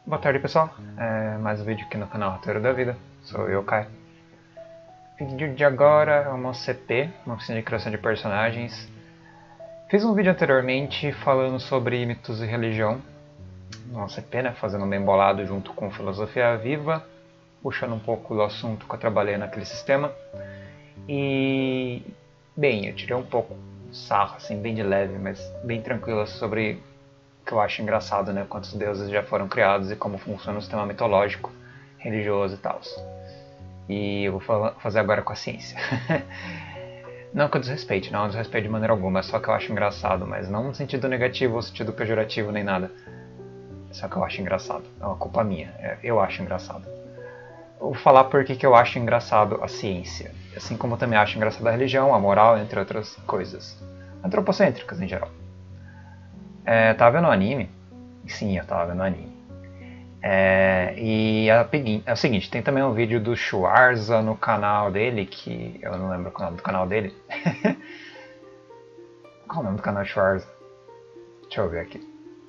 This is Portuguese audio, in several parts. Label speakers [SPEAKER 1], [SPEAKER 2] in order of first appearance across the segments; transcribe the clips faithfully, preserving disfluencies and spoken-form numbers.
[SPEAKER 1] Boa tarde, pessoal. É mais um vídeo aqui no canal Roteiro da Vida. Sou eu, Caio. O vídeo de agora é uma C P, uma oficina de criação de personagens. Fiz um vídeo anteriormente falando sobre mitos e religião. Uma C P, né? Fazendo um bem bolado junto com filosofia viva, puxando um pouco do assunto que eu trabalhei naquele sistema. E, bem, eu tirei um pouco sarro, assim, bem de leve, mas bem tranquilo sobre que eu acho engraçado, né? Quantos deuses já foram criados e como funciona o sistema mitológico, religioso e tal. E eu vou fazer agora com a ciência. Não que eu desrespeite, não eu desrespeito de maneira alguma, é só que eu acho engraçado, mas não no sentido negativo ou sentido pejorativo nem nada. Só que eu acho engraçado, é uma culpa minha, eu acho engraçado. Eu vou falar por que eu acho engraçado a ciência, assim como eu também acho engraçado a religião, a moral, entre outras coisas. Antropocêntricas em geral. É, tava vendo um anime, sim, eu tava vendo um anime, é, e é, é o seguinte, tem também um vídeo do Schwarza no canal dele, que eu não lembro o nome do canal dele. Qual é o nome do canal do Schwarza? Deixa eu ver aqui.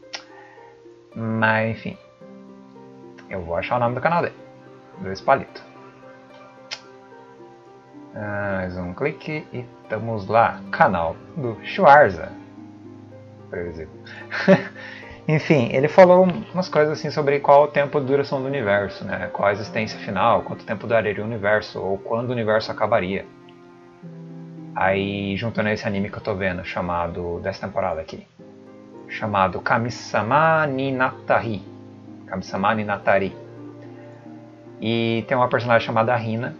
[SPEAKER 1] Mas enfim, eu vou achar o nome do canal dele, Dois Palitos. Mais um clique e estamos lá, canal do Schwarza. Previsível. Enfim, ele falou umas coisas assim sobre qual o tempo de duração do universo, né? Qual a existência final, quanto tempo duraria o universo, ou quando o universo acabaria. Aí, juntando esse anime que eu tô vendo, chamado, dessa temporada aqui, chamado Kami-sama ni Natari. Kami-sama ni Natari. E tem uma personagem chamada Hina,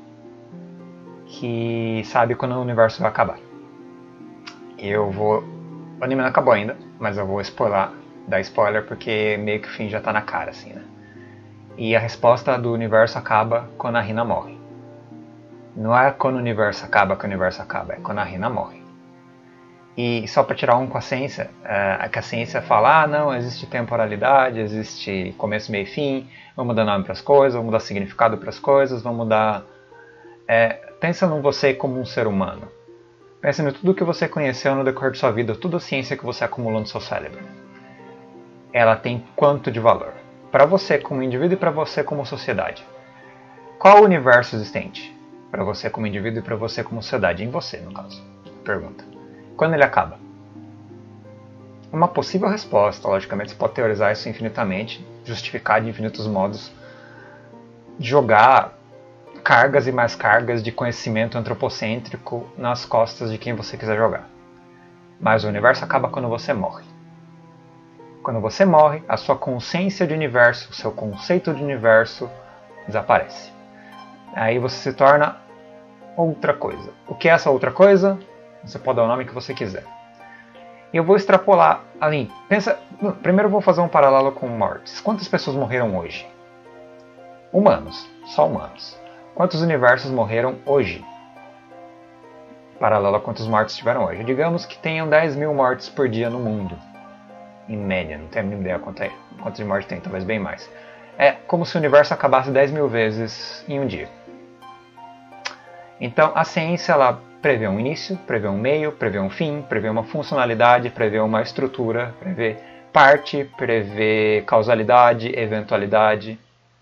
[SPEAKER 1] que sabe quando o universo vai acabar. Eu vou... O anime não acabou ainda, mas eu vou spoiler, dar spoiler porque meio que o fim já tá na cara, assim, né? E a resposta do universo acaba quando a Hina morre. Não é quando o universo acaba que o universo acaba, é quando a Hina morre. E só para tirar um com a ciência, é que a ciência fala, ah, não, existe temporalidade, existe começo, meio e fim, vamos dar nome para as coisas, vamos dar significado para as coisas, vamos dar... É, pensa em você como um ser humano. Pensa em tudo que você conheceu no decorrer de sua vida, toda a ciência que você acumulou no seu cérebro. Ela tem quanto de valor? Para você como indivíduo e para você como sociedade. Qual o universo existente? Para você como indivíduo e para você como sociedade. Em você, no caso. Pergunta. Quando ele acaba? Uma possível resposta, logicamente, você pode teorizar isso infinitamente, justificar de infinitos modos, jogar cargas e mais cargas de conhecimento antropocêntrico nas costas de quem você quiser jogar. Mas o universo acaba quando você morre. Quando você morre, a sua consciência de universo, o seu conceito de universo desaparece. Aí você se torna outra coisa. O que é essa outra coisa? Você pode dar o nome que você quiser. E eu vou extrapolar ali. Pensa, primeiro eu vou fazer um paralelo com mortes. Quantas pessoas morreram hoje? Humanos, só humanos. Quantos universos morreram hoje? Paralelo a quantos mortos tiveram hoje. Digamos que tenham dez mil mortes por dia no mundo. Em média, não tenho a mínima ideia quanto é, quantos de morte tem, talvez bem mais. É como se o universo acabasse dez mil vezes em um dia. Então a ciência ela prevê um início, prevê um meio, prevê um fim, prevê uma funcionalidade, prevê uma estrutura, prevê parte, prevê causalidade, eventualidade,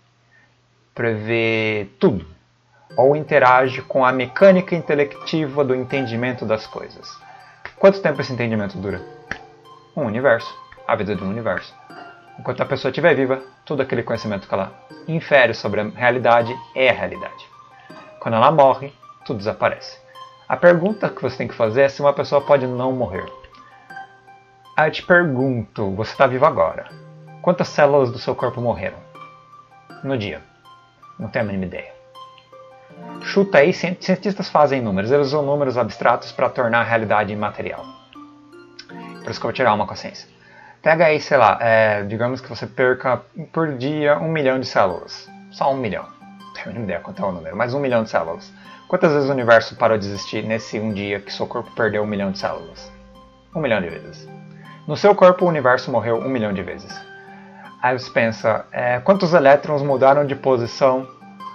[SPEAKER 1] prevê tudo. Ou interage com a mecânica intelectiva do entendimento das coisas. Quanto tempo esse entendimento dura? Um universo, a vida de um universo. Enquanto a pessoa estiver viva, todo aquele conhecimento que ela infere sobre a realidade é a realidade. Quando ela morre, tudo desaparece. A pergunta que você tem que fazer é se uma pessoa pode não morrer. Aí eu te pergunto, você está vivo agora. Quantas células do seu corpo morreram? No dia. Não tenho a mínima ideia. Chuta aí, cientistas fazem números, eles usam números abstratos para tornar a realidade imaterial. Por isso que eu vou tirar uma com a ciência. Pega aí, sei lá, é, digamos que você perca por dia um milhão de células. Só um milhão. Não tenho nenhuma ideia quanto é o número, mas um milhão de células. Quantas vezes o universo parou de existir nesse um dia que seu corpo perdeu um milhão de células? Um milhão de vezes. No seu corpo o universo morreu um milhão de vezes. Aí você pensa, é, quantos elétrons mudaram de posição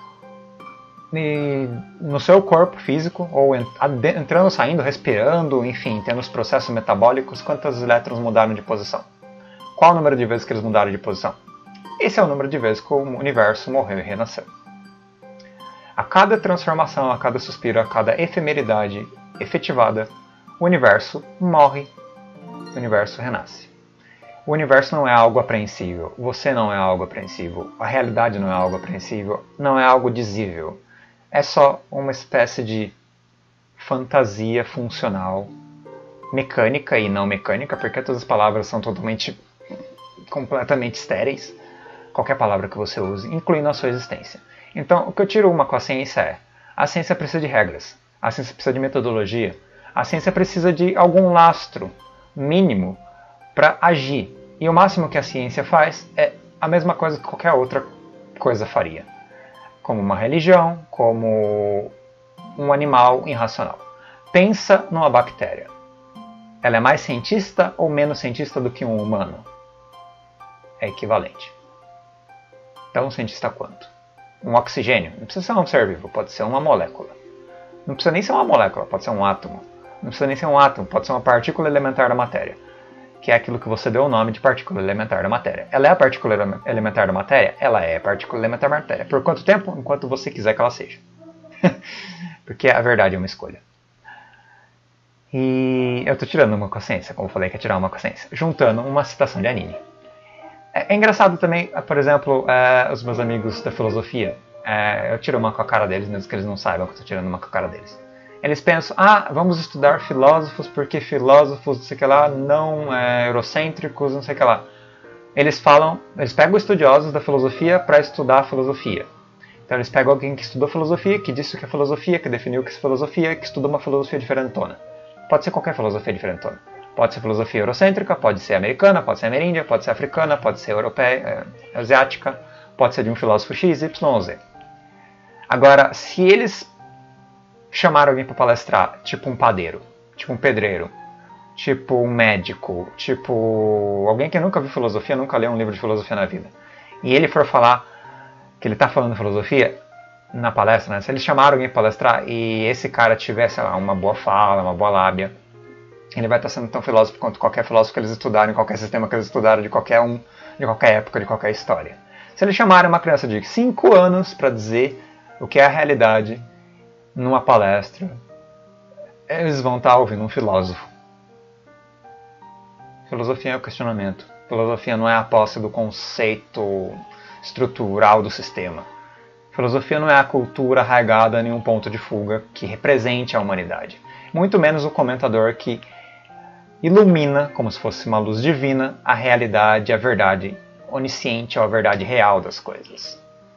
[SPEAKER 1] E no seu corpo físico, ou entrando, saindo, respirando, enfim, tendo os processos metabólicos, quantos elétrons mudaram de posição? Qual o número de vezes que eles mudaram de posição? esse é o número de vezes que o universo morreu e renasceu. A cada transformação, a cada suspiro, a cada efemeridade efetivada, o universo morre, o universo renasce. O universo não é algo apreensível, você não é algo apreensível, a realidade não é algo apreensível, não é algo dizível. É só uma espécie de fantasia funcional, mecânica e não mecânica, porque todas as palavras são totalmente, completamente estéreis, qualquer palavra que você use, incluindo a sua existência. Então, o que eu tiro uma com a ciência é, a ciência precisa de regras, a ciência precisa de metodologia, a ciência precisa de algum lastro mínimo para agir. E o máximo que a ciência faz é a mesma coisa que qualquer outra coisa faria. Como uma religião, como um animal irracional. Pensa numa bactéria. Ela é mais cientista ou menos cientista do que um humano? É equivalente. Então, um cientista quanto? Um oxigênio? Não precisa ser um ser vivo, pode ser uma molécula. Não precisa nem ser uma molécula, pode ser um átomo. Não precisa nem ser um átomo, pode ser uma partícula elementar da matéria, que é aquilo que você deu o nome de partícula elementar da matéria. Ela é a partícula elementar da matéria? Ela é a partícula elementar da matéria. Por quanto tempo? Enquanto você quiser que ela seja. Porque a verdade é uma escolha. E eu estou tirando uma consciência, como eu falei que é tirar uma consciência, juntando uma citação de Anine. É, é engraçado também, por exemplo, é, os meus amigos da filosofia, é, eu tiro uma com a cara deles, mesmo que eles não saibam que eu estou tirando uma com a cara deles. Eles pensam, ah, vamos estudar filósofos porque filósofos, não sei o que lá, não é, eurocêntricos, não sei o que lá. Eles falam, eles pegam estudiosos da filosofia para estudar a filosofia. Então eles pegam alguém que estudou filosofia, que disse o que é filosofia, que definiu o que é filosofia, que estuda uma filosofia diferentona. Pode ser qualquer filosofia diferentona. Pode ser filosofia eurocêntrica, pode ser americana, pode ser ameríndia, pode ser africana, pode ser europeia, é, asiática, pode ser de um filósofo X, Y ou Z. Agora, se eles chamaram alguém para palestrar, tipo um padeiro, tipo um pedreiro, tipo um médico, tipo alguém que nunca viu filosofia, nunca leu um livro de filosofia na vida, e ele for falar que ele está falando filosofia na palestra, né? Se eles chamaram alguém para palestrar e esse cara tiver, sei lá, uma boa fala, uma boa lábia, ele vai estar sendo tão filósofo quanto qualquer filósofo que eles estudaram, em qualquer sistema que eles estudaram, de qualquer um, de qualquer época, de qualquer história. Se eles chamarem uma criança de cinco anos para dizer o que é a realidade numa palestra, eles vão estar ouvindo um filósofo. Filosofia é o questionamento. Filosofia não é a posse do conceito estrutural do sistema. Filosofia não é a cultura arraigada em um ponto de fuga que represente a humanidade. Muito menos o comentador que ilumina, como se fosse uma luz divina, a realidade, a verdade onisciente ou a verdade real das coisas.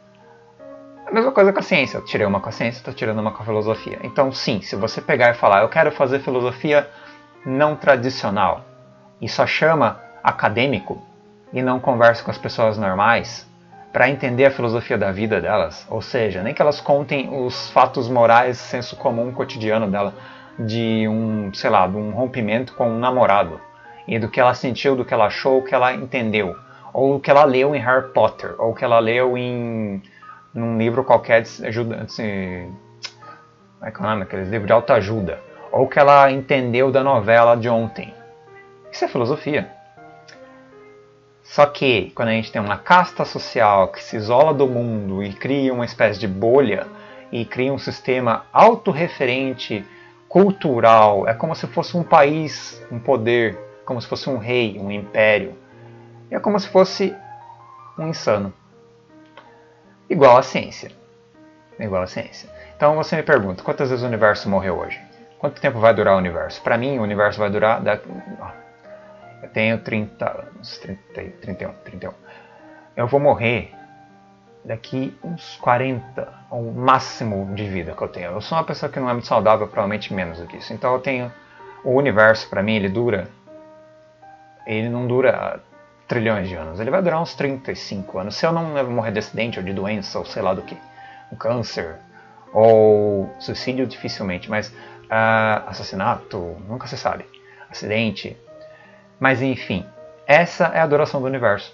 [SPEAKER 1] A mesma coisa com a ciência. Eu tirei uma com a ciência, estou tirando uma com a filosofia. Então sim, se você pegar e falar, eu quero fazer filosofia não tradicional, e só chama acadêmico, e não conversa com as pessoas normais, para entender a filosofia da vida delas, ou seja, nem que elas contem os fatos morais, senso comum cotidiano dela, de um, sei lá, de um rompimento com um namorado, e do que ela sentiu, do que ela achou, o que ela entendeu, ou o que ela leu em Harry Potter, ou o que ela leu em num livro qualquer de ajuda, assim, como é que é o nome? Aqueles livros de autoajuda, ou o que ela entendeu da novela de ontem. Isso é filosofia. Só que, quando a gente tem uma casta social que se isola do mundo e cria uma espécie de bolha, e cria um sistema autorreferente, cultural, é como se fosse um país, um poder, como se fosse um rei, um império. E é como se fosse um insano. Igual a ciência. Igual a ciência. Então você me pergunta, quantas vezes o universo morreu hoje? Quanto tempo vai durar o universo? Para mim, o universo vai durar... Eu tenho trinta anos, trinta, trinta e um, trinta e um. Eu vou morrer daqui uns quarenta, o máximo de vida que eu tenho. Eu sou uma pessoa que não é muito saudável, provavelmente menos do que isso. Então eu tenho... O universo, para mim, ele dura... Ele não dura trilhões de anos. Ele vai durar uns trinta e cinco anos. Se eu não morrer de acidente, ou de doença, ou sei lá do que. Um câncer, ou suicídio, dificilmente. Mas uh, assassinato, nunca se sabe. Acidente... Mas enfim, essa é a duração do universo.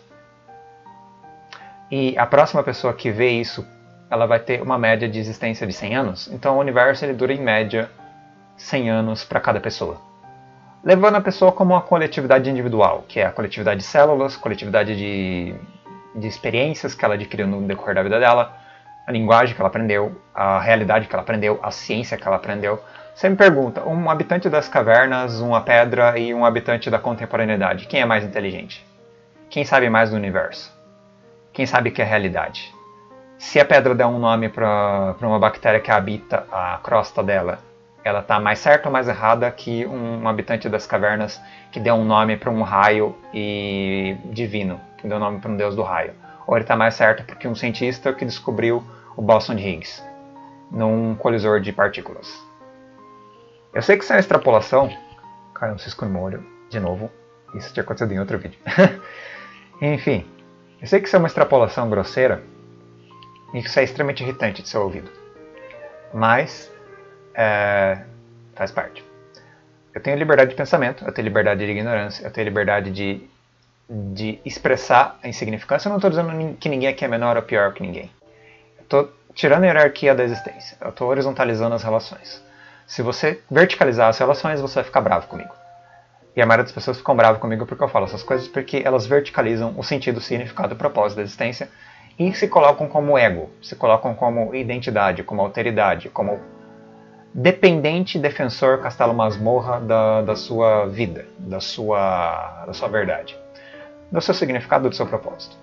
[SPEAKER 1] E a próxima pessoa que vê isso, ela vai ter uma média de existência de cem anos. Então o universo ele dura em média cem anos para cada pessoa. Levando a pessoa como uma coletividade individual, que é a coletividade de células, coletividade de de experiências que ela adquiriu no decorrer da vida dela, a linguagem que ela aprendeu, a realidade que ela aprendeu, a ciência que ela aprendeu. Você me pergunta, um habitante das cavernas, uma pedra e um habitante da contemporaneidade, quem é mais inteligente? Quem sabe mais do universo? Quem sabe o que é realidade? Se a pedra der um nome para uma bactéria que habita a crosta dela, ela está mais certa ou mais errada que um habitante das cavernas que deu um nome para um raio e divino, que deu um nome para um deus do raio? Ou ele está mais certo porque um cientista que descobriu o bóson de Higgs num colisor de partículas? Eu sei que isso é uma extrapolação. Caiu um cisco no meu olho de novo. Isso tinha acontecido em outro vídeo. Enfim, eu sei que isso é uma extrapolação grosseira e que isso é extremamente irritante de ser ouvido. Mas é, faz parte. Eu tenho liberdade de pensamento, eu tenho liberdade de ignorância, eu tenho liberdade de, de expressar a insignificância. Eu não estou dizendo que ninguém aqui é menor ou pior que ninguém. Eu estou tirando a hierarquia da existência. Eu estou horizontalizando as relações. Se você verticalizar as relações, você vai ficar bravo comigo. E a maioria das pessoas ficam bravas comigo porque eu falo essas coisas, porque elas verticalizam o sentido, o significado, o propósito da existência e se colocam como ego, se colocam como identidade, como alteridade, como dependente, defensor, castelo masmorra da, da sua vida, da sua, da sua verdade, do seu significado, do seu propósito.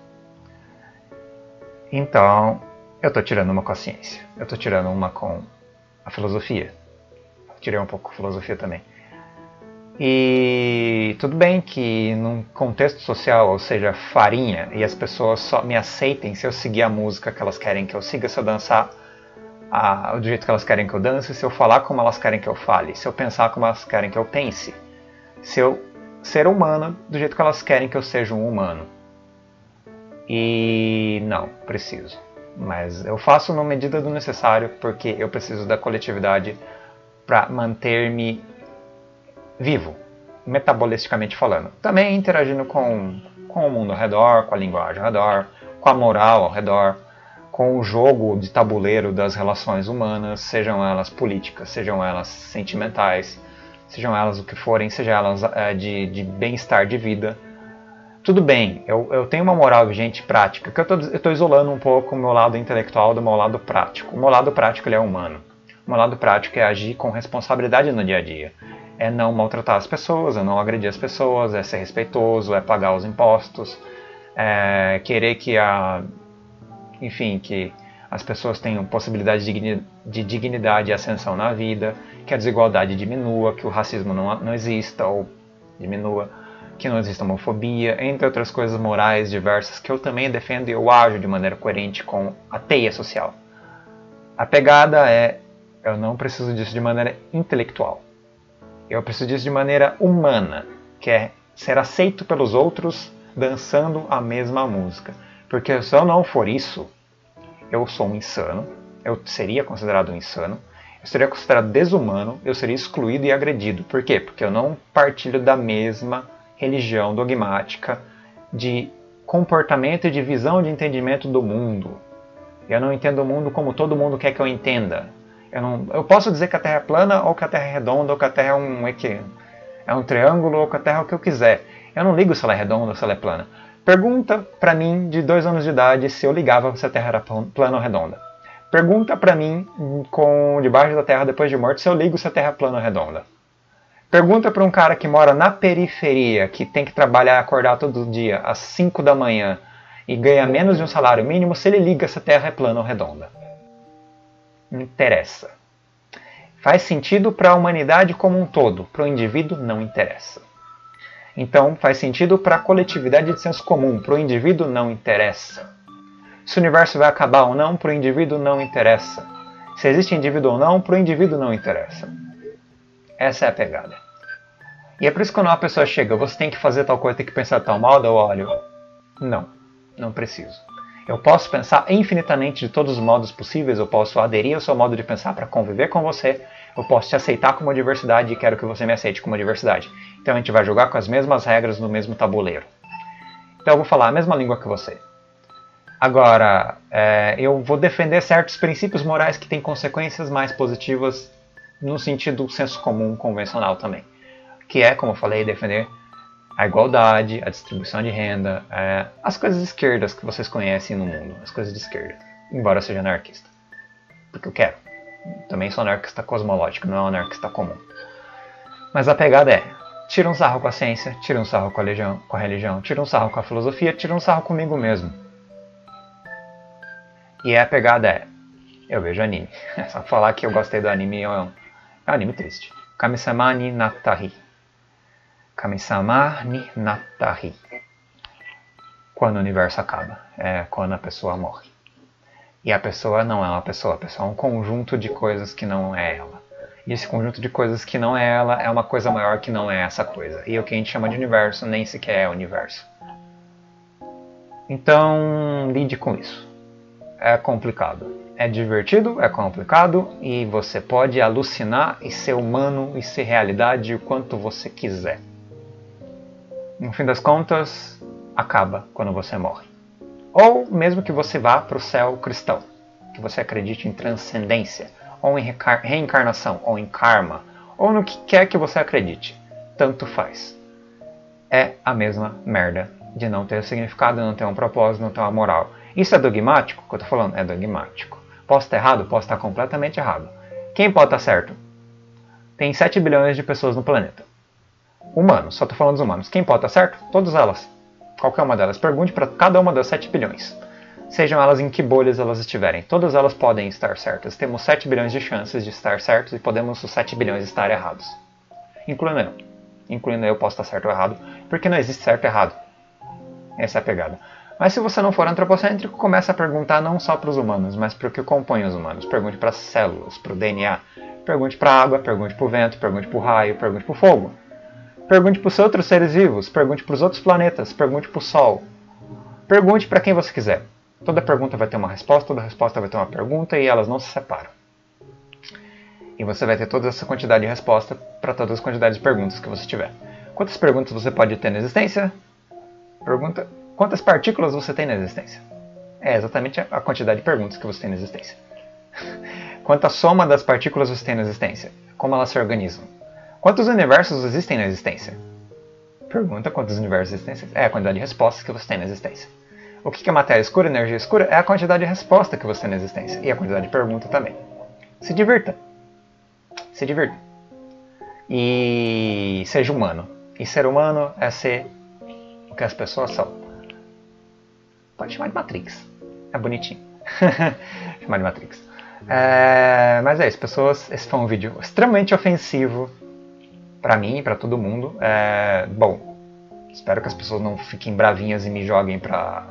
[SPEAKER 1] Então, eu estou tirando uma com a ciência, eu estou tirando uma com a filosofia. Tirei um pouco a filosofia também. E tudo bem que num contexto social, ou seja, farinha, e as pessoas só me aceitem se eu seguir a música que elas querem que eu siga, se eu dançar a, do jeito que elas querem que eu dance, se eu falar como elas querem que eu fale, se eu pensar como elas querem que eu pense, se eu ser humano do jeito que elas querem que eu seja um humano. E não, preciso. Mas eu faço na medida do necessário porque eu preciso da coletividade para manter-me vivo, metabolisticamente falando. Também interagindo com, com o mundo ao redor, com a linguagem ao redor, com a moral ao redor, com o jogo de tabuleiro das relações humanas, sejam elas políticas, sejam elas sentimentais, sejam elas o que forem, sejam elas é, de, de bem-estar de vida. Tudo bem, eu, eu tenho uma moral vigente prática, que eu estou isolando um pouco o meu lado intelectual do meu lado prático. O meu lado prático ele é humano. O meu lado prático é agir com responsabilidade no dia a dia. É não maltratar as pessoas, é não agredir as pessoas, é ser respeitoso, é pagar os impostos, é querer que a, enfim, que as pessoas tenham possibilidade de dignidade e ascensão na vida, que a desigualdade diminua, que o racismo não, não exista ou diminua, que não exista homofobia, entre outras coisas morais diversas que eu também defendo e eu ajo de maneira coerente com a teia social. A pegada é eu não preciso disso de maneira intelectual. Eu preciso disso de maneira humana, que é ser aceito pelos outros dançando a mesma música. Porque se eu não for isso, eu sou um insano, eu seria considerado um insano, eu seria considerado desumano, eu seria excluído e agredido. Por quê? Porque eu não partilho da mesma religião dogmática de comportamento e de visão de entendimento do mundo. Eu não entendo o mundo como todo mundo quer que eu entenda. Eu, não, eu posso dizer que a Terra é plana, ou que a Terra é redonda, ou que a Terra é um, é um triângulo, ou que a Terra é o que eu quiser. Eu não ligo se ela é redonda ou se ela é plana. Pergunta pra mim, de dois anos de idade, se eu ligava se a Terra era plana ou redonda. Pergunta pra mim, com debaixo da Terra depois de morto, se eu ligo se a Terra é plana ou redonda. Pergunta pra um cara que mora na periferia, que tem que trabalhar e acordar todo dia às cinco da manhã e ganha menos de um salário mínimo, se ele liga se a Terra é plana ou redonda. Não interessa. Faz sentido para a humanidade como um todo, para o indivíduo não interessa. Então faz sentido para a coletividade de senso comum, para o indivíduo não interessa. Se o universo vai acabar ou não, para o indivíduo não interessa. Se existe indivíduo ou não, para o indivíduo não interessa. Essa é a pegada. E é por isso que quando uma pessoa chega, você tem que fazer tal coisa, tem que pensar de tal modo, eu olho, não, não preciso. Eu posso pensar infinitamente de todos os modos possíveis, eu posso aderir ao seu modo de pensar para conviver com você, eu posso te aceitar como diversidade e quero que você me aceite como diversidade. Então a gente vai jogar com as mesmas regras no mesmo tabuleiro. Então eu vou falar a mesma língua que você. Agora, é, eu vou defender certos princípios morais que têm consequências mais positivas no sentido do senso comum convencional também. Que é, como eu falei, defender a igualdade, a distribuição de renda, é, as coisas de esquerdas que vocês conhecem no mundo, as coisas de esquerda, embora eu seja anarquista. Porque eu quero. Também sou anarquista cosmológico, não é um anarquista comum. Mas a pegada é, tira um sarro com a ciência, tira um sarro com a religião, com a religião, tira um sarro com a filosofia, tira um sarro comigo mesmo. E a pegada é, eu vejo anime. Só falar que eu gostei do anime é um, é um anime triste. Kami-sama ni nattahi. Kami-sama ni nattahi. Quando o universo acaba. É quando a pessoa morre. E a pessoa não é uma pessoa. A pessoa é um conjunto de coisas que não é ela. E esse conjunto de coisas que não é ela é uma coisa maior que não é essa coisa. E o que a gente chama de universo nem sequer é o universo. Então, lide com isso. É complicado. É divertido, é complicado e você pode alucinar e ser humano e ser realidade o quanto você quiser. No fim das contas, acaba quando você morre. Ou mesmo que você vá para o céu cristão, que você acredite em transcendência, ou em reencarnação, ou em karma, ou no que quer que você acredite. Tanto faz. É a mesma merda de não ter significado, não ter um propósito, não ter uma moral. Isso é dogmático? O que eu estou falando é dogmático. Posso estar errado? Posso estar completamente errado. Quem pode estar certo? Tem sete bilhões de pessoas no planeta. Humanos, só estou falando dos humanos. Quem pode estar certo? Todas elas. Qualquer uma delas. Pergunte para cada uma das sete bilhões. Sejam elas em que bolhas elas estiverem. Todas elas podem estar certas. Temos sete bilhões de chances de estar certos e podemos os sete bilhões estar errados. Incluindo eu. Incluindo eu posso estar certo ou errado, porque não existe certo e errado. Essa é a pegada. Mas se você não for antropocêntrico, comece a perguntar não só para os humanos, mas para o que compõe os humanos. Pergunte para as células, para o D N A. Pergunte para a água, pergunte para o vento, pergunte para o raio, pergunte para o fogo. Pergunte para os outros seres vivos, pergunte para os outros planetas, pergunte para o Sol. Pergunte para quem você quiser. Toda pergunta vai ter uma resposta, toda resposta vai ter uma pergunta e elas não se separam. E você vai ter toda essa quantidade de resposta para todas as quantidades de perguntas que você tiver. Quantas perguntas você pode ter na existência? Pergunta... Quantas partículas você tem na existência? É exatamente a quantidade de perguntas que você tem na existência. Quanta soma das partículas você tem na existência? Como elas se organizam? Quantos universos existem na existência? Pergunta quantos universos existem. É a quantidade de respostas que você tem na existência. O que é matéria escura e energia escura? É a quantidade de resposta que você tem na existência. E a quantidade de pergunta também. Se divirta. Se divirta. E seja humano. E ser humano é ser o que as pessoas são. Pode chamar de Matrix. É bonitinho. Chamar de Matrix. É, mas é isso, pessoas. Esse foi um vídeo extremamente ofensivo pra mim e pra todo mundo. É, bom, espero que as pessoas não fiquem bravinhas e me joguem pra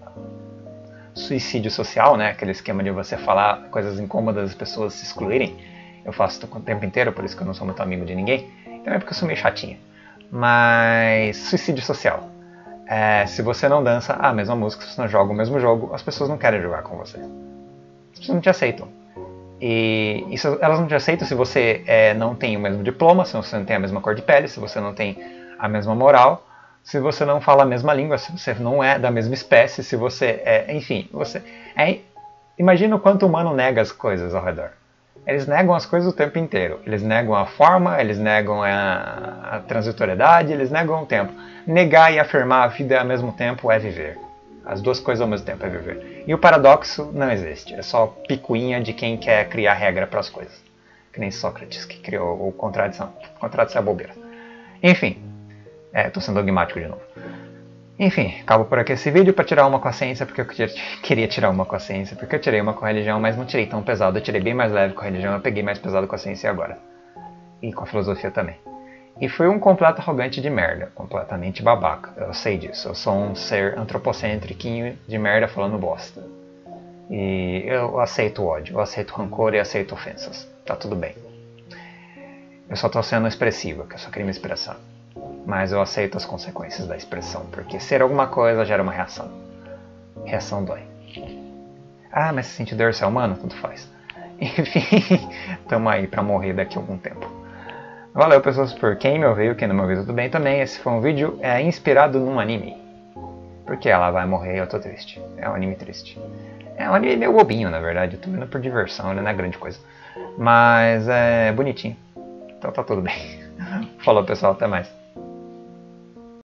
[SPEAKER 1] suicídio social, né? Aquele esquema de você falar coisas incômodas e as pessoas se excluírem. Eu faço o tempo inteiro, por isso que eu não sou muito amigo de ninguém. Então é porque eu sou meio chatinho. Mas suicídio social. É, se você não dança a mesma música, se você não joga o mesmo jogo, as pessoas não querem jogar com você. As pessoas não te aceitam. E isso, elas não te aceitam se você é, não tem o mesmo diploma, se você não tem a mesma cor de pele, se você não tem a mesma moral, se você não fala a mesma língua, se você não é da mesma espécie, se você é... Enfim, você... É, imagina o quanto o humano nega as coisas ao redor. Eles negam as coisas o tempo inteiro. Eles negam a forma, eles negam a, a transitoriedade, eles negam o tempo. Negar e afirmar a vida ao mesmo tempo é viver. As duas coisas ao mesmo tempo é viver. E o paradoxo não existe. É só picuinha de quem quer criar regra para as coisas. Que nem Sócrates que criou o contradição. Contradição é bobeira. Enfim. É, tô sendo dogmático de novo. Enfim, acabo por aqui esse vídeo para tirar uma com a ciência, porque eu queria tirar uma com a ciência, porque eu tirei uma com a religião, mas não tirei tão pesado, eu tirei bem mais leve com a religião, eu peguei mais pesado com a ciência agora. E com a filosofia também. E foi um completo arrogante de merda, completamente babaca, eu sei disso, eu sou um ser antropocêntriquinho de merda falando bosta. E eu aceito ódio, eu aceito rancor e aceito ofensas, tá tudo bem. Eu só tô sendo expressivo, que eu só queria me expressar. Mas eu aceito as consequências da expressão, porque ser alguma coisa gera uma reação. Reação dói. Ah, mas se sentir dor, você é humano? Tudo faz. Enfim, tamo aí pra morrer daqui a algum tempo. Valeu, pessoas, por quem me ouviu, quem não me ouviu, tudo bem também. Esse foi um vídeo é, inspirado num anime. Porque ela vai morrer e eu tô triste. É um anime triste. É um anime meio bobinho, na verdade. Eu tô vendo por diversão, ele não é grande coisa. Mas é bonitinho. Então tá tudo bem. Falou, pessoal, até mais.